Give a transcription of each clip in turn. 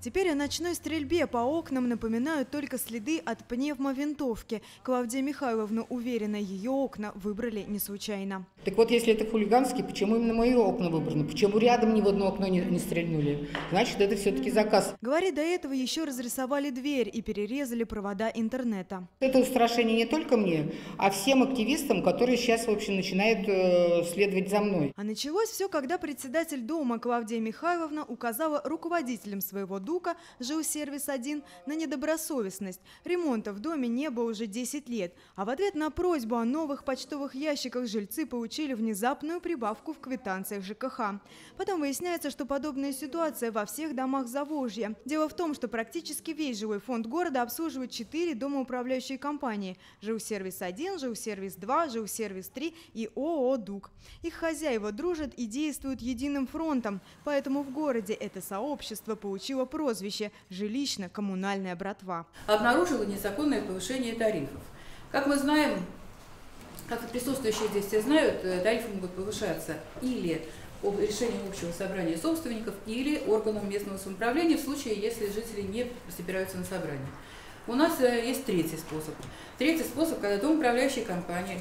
Теперь о ночной стрельбе по окнам напоминают только следы от пневмовинтовки. Клавдия Михайловна уверена, ее окна выбрали не случайно. Так вот, если это хулиганский, почему именно мои окна выбраны? Почему рядом ни в одно окно не стрельнули? Значит, это все-таки заказ. Говорит, до этого еще разрисовали дверь и перерезали провода интернета. Это устрашение не только мне, а всем активистам, которые сейчас, в общем, начинают следовать за мной. А началось все, когда председатель дома Клавдия Михайловна указала руководителям своего ДУКа «Жилсервис-1» на недобросовестность. Ремонта в доме не было уже 10 лет. А в ответ на просьбу о новых почтовых ящиках жильцы получили внезапную прибавку в квитанциях ЖКХ. Потом выясняется, что подобная ситуация во всех домах Заволжья. Дело в том, что практически весь жилой фонд города обслуживает 4 домоуправляющие компании – «Жилсервис-1», «Жилсервис-2», «Жилсервис-3» и ООО «ДУК». Их хозяева дружат и действуют единым фронтом, поэтому в городе это сообщество получило прозвище «Жилищно-коммунальная братва». Обнаружила незаконное повышение тарифов. Как мы знаем, как присутствующие здесь все знают, тарифы могут повышаться или решением общего собрания собственников, или органом местного самоуправления в случае, если жители не собираются на собрание. У нас есть третий способ. Третий способ, когда домоуправляющие компании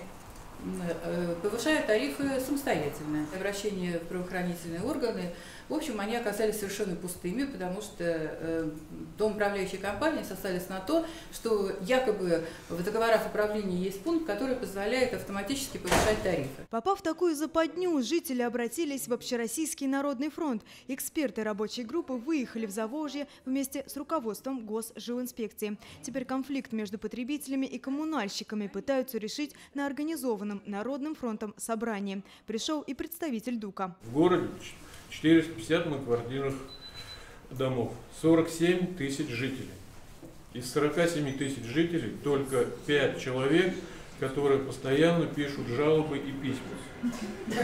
повышают тарифы самостоятельно. Обращения в правоохранительные органы, в общем, они оказались совершенно пустыми, потому что домоуправляющие компании сослались на то, что якобы в договорах управления есть пункт, который позволяет автоматически повышать тарифы. Попав в такую западню, жители обратились в Общероссийский народный фронт. Эксперты рабочей группы выехали в Заволжье вместе с руководством Госжилинспекции. Теперь конфликт между потребителями и коммунальщиками пытаются решить на организованном Народным фронтом собрании. Пришел и представитель ДУКа. В городе 450 многоквартирных домов, 47 тысяч жителей. Из 47 тысяч жителей только 5 человек, которые постоянно пишут жалобы и письма.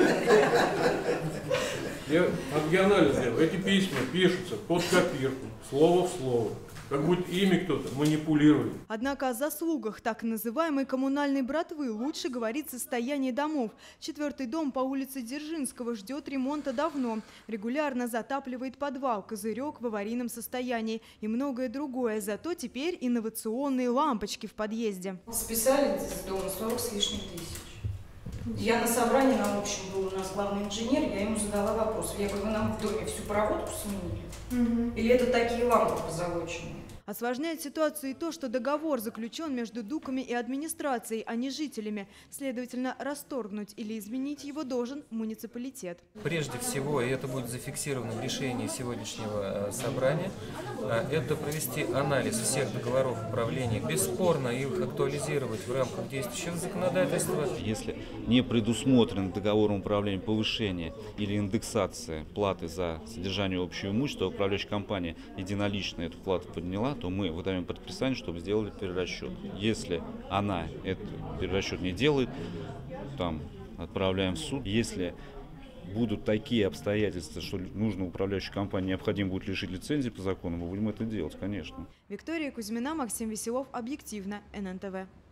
Я анализ сделал. Эти письма пишутся под копирку, слово в слово. Как будто ими кто-то манипулирует. Однако о заслугах так называемой коммунальной братвы лучше говорить состояние домов. 4-й дом по улице Дзержинского ждет ремонта давно. Регулярно затапливает подвал, козырек в аварийном состоянии и многое другое. Зато теперь инновационные лампочки в подъезде. Списали с дома 40 с лишним тысяч. Я на собрании на общем был, у нас главный инженер, я ему задала вопрос. Я говорю, вы нам в доме всю проводку сменили? Или это такие лампы позолоченные? Осложняет ситуацию и то, что договор заключен между ДУКами и администрацией, а не жителями. Следовательно, расторгнуть или изменить его должен муниципалитет. Прежде всего, и это будет зафиксировано в решении сегодняшнего собрания, это провести анализ всех договоров управления, бесспорно их актуализировать в рамках действующего законодательства. Если не предусмотрено договором управления повышение или индексация платы за содержание общего имущества, управляющая компания единолично эту плату подняла, то мы выдаем предписание, чтобы сделали перерасчет. Если она этот перерасчет не делает, там отправляем в суд. Если будут такие обстоятельства, что нужно управляющей компании необходимо будет лишить лицензии по закону, мы будем это делать, конечно. Виктория Кузьмина, Максим Веселов, Объективно, ННТВ.